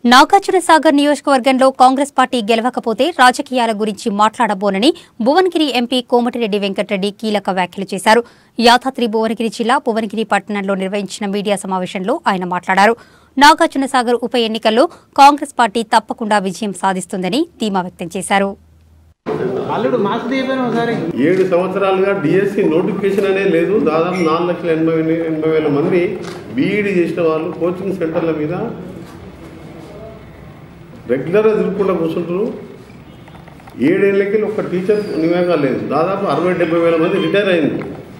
నాగార్జునసాగర్ నియోజకవర్గంలో కాంగ్రెస్ పార్టీ గెలవకపోతే రాజకీయాల గురించి మాట్లాడబోనని భువనగిరి ఎంపీ కోమటిరెడ్డి వెంకటరెడ్డి కీలక వ్యాఖ్యలు చేశారు. యాదాద్రి భువనగిరి జిల్లా భువనగిరి పట్టణంలో నిర్వహించిన మీడియా సమావేశంలో ఆయన మాట్లాడారు. నాగార్జునసాగర్ ఉప ఎన్నికల్లో కాంగ్రెస్ పార్టీ తప్పకుండా విజయం సాధిస్తుందని ధీమా వ్యక్తం చేశారు. 7 సంవత్సరాలుగా డిఎస్సి నోటిఫికేషన్ అనే లేదు. దాదాపు 4,80,000 మంది బీఈడీ చేసిన వాళ్ళు కోచింగ్ సెంటర్ల మీద రెగ్యులర్గా తిరుగుకుండా కూర్చుంటారు. 7 ఏళ్ళకి ఒక టీచర్ నివేగా లేదు. దాదాపు 60,000-70,000 మంది రిటైర్ అయింది.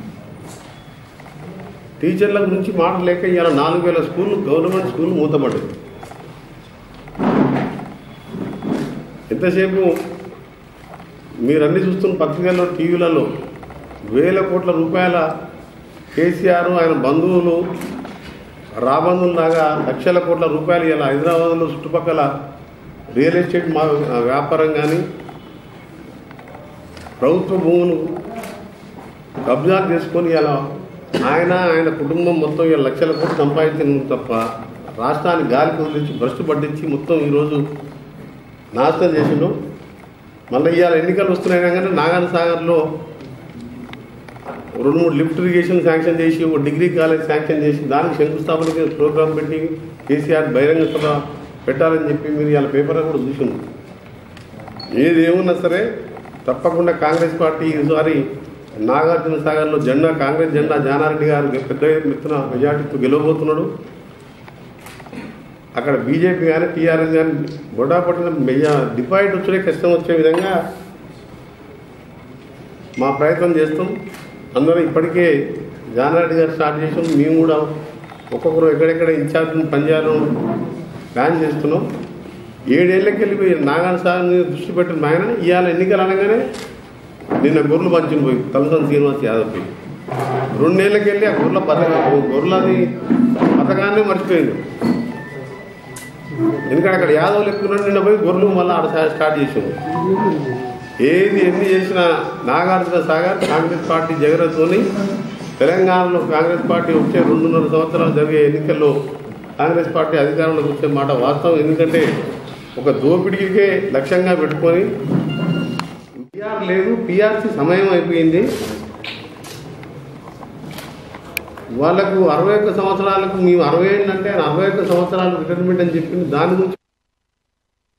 టీచర్ల గురించి మాట లేక ఇవాళ 4,000 స్కూళ్ళు గవర్నమెంట్ స్కూళ్ళు మూతపడ్డాయి. ఎంతసేపు మీరన్నీ చూస్తున్న పత్రికల్లో టీవీలలో వేల కోట్ల రూపాయల కేసీఆర్ ఆయన బంధువులు రాబంధువులాగా లక్షల కోట్ల రూపాయలు ఇలా హైదరాబాద్లో చుట్టుపక్కల రియల్ ఎస్టేట్ వ్యాపారం కానీ ప్రభుత్వ భూములు కబ్జాలు చేసుకొని ఇలా ఆయన కుటుంబం మొత్తం ఇలా లక్షల కోట్లు సంపాదించిన తప్ప రాష్ట్రాన్ని గాలికి వదిలించి భ్రష్టు పట్టించి మొత్తం ఈరోజు నాశనం చేసిండు. మళ్ళీ ఇవాళ ఎన్నికలు వస్తున్నాయినా కానీ నాగార్జునసాగర్లో 2-3 లిఫ్ట్ ఇరిగేషన్ శాంక్షన్ చేసి ఒక డిగ్రీ కాలేజ్ శాంక్షన్ చేసి దానికి శంకుస్థాపనకి ప్రోగ్రాం పెట్టి కేసీఆర్ బహిరంగ సభ పెట్టాలని చెప్పి మీరు ఇవాళ పేపర్లో కూడా చూసింది. ఏది ఏమున్నా సరే తప్పకుండా కాంగ్రెస్ పార్టీ ఈసారి నాగార్జునసాగర్లో కాంగ్రెస్ జెండా జానారెడ్డి గారు పెద్ద ఎత్తున మెజార్టీతో గెలవబోతున్నాడు. అక్కడ బీజేపీ కానీ టీఆర్ఎస్ కానీ గొడవపట్టిన డిపాజిట్ వచ్చే కష్టం వచ్చే విధంగా మా ప్రయత్నం చేస్తాం. అందరం ఇప్పటికే జానారెడ్డి గారు స్టార్ట్ చేసాం. మేము కూడా ఒక్కొక్కరు ఎక్కడెక్కడ ఇన్ఛార్జ్ పనిచేయాలని ప్లాన్ చేస్తున్నాం. 7 ఏళ్ళకి వెళ్ళిపోయి నాగార్జునసాగర్ మీద దృష్టి పెట్టిన ఆయన ఇవాళ ఎన్నికలు అనగానే నిన్న గొర్రెలు పంచిన పోయి తలసాని శ్రీనివాస్ యాదవ్ పోయి 2 ఏళ్ళకి వెళ్ళి ఆ గొర్రెలది పథకాన్ని మర్చిపోయింది. ఎందుకంటే అక్కడ యాదవులు ఎక్కువ నిన్న పోయి గొర్రెలు మళ్ళీ ఆడ స్టార్ట్ చేసాము. ఎన్ని చేసినా నాగార్జునసాగర్ కాంగ్రెస్ పార్టీ జగరతోని తెలంగాణలో కాంగ్రెస్ పార్టీ వచ్చే 2.5 సంవత్సరాలు జరిగే ఎన్నికల్లో కాంగ్రెస్ పార్టీ అధికారంలోకి వచ్చే మాట వాస్తవం. ఎందుకంటే ఒక దోపిడీకే లక్ష్యంగా పెట్టుకొని పిఆర్ లేదు, పిఆర్సీ సమయం అయిపోయింది. వాళ్ళకు 61 సంవత్సరాలకు మేము 60 ఏళ్ళు అంటే 61 సంవత్సరాలు రిటైర్మెంట్ అని చెప్పింది. దాని గురించి